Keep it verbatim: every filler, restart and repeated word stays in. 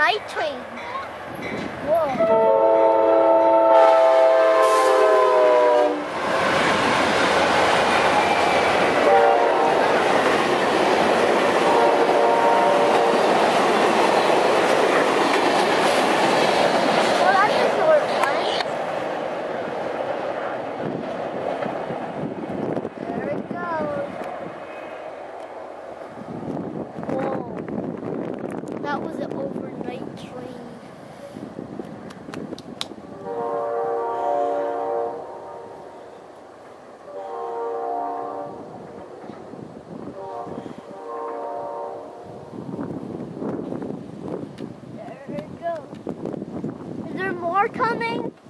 overnight train. Whoa. That was an overnight train. There it goes. Is there more coming?